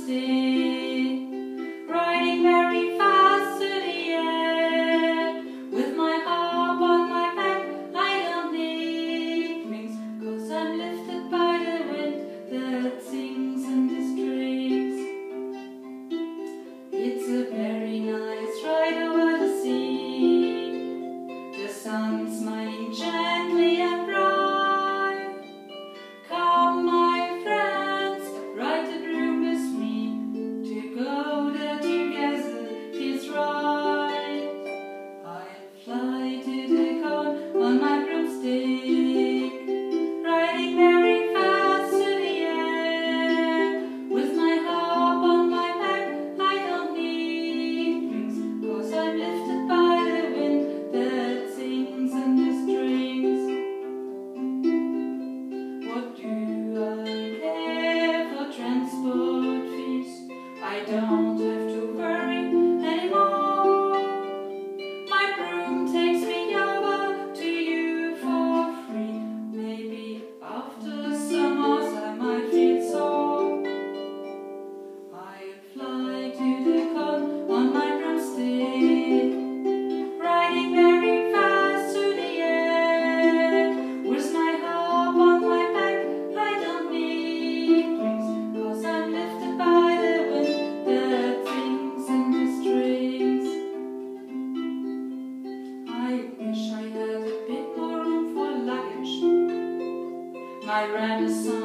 broomstick, riding very fast through the air. With my harp on my back, I don't need wings, 'cause I'm lifted by the wind that sings in the strings. It's a very nice ride over the sea. The sun's smiling gently and bright. Come, my friends, ride the broom with me. To go there together feels right. I'll fly to the cone on my broomstick, riding very fast through the air. With my harp on my back, I don't need wings, 'cause I'm lifted by the wind that sings in the strings. What do I care for transport fees? I don't have to worry anymore. My broom takes me over to you for free. Maybe after some hours I might feel sore. I'll fly to the cone on my broomstick, riding very fast through the air. With my harp on my back, I don't need wings, 'cause I'm lifted by the wind that sings in the strings. I wish I had a bit more room for luggage. My Renaissance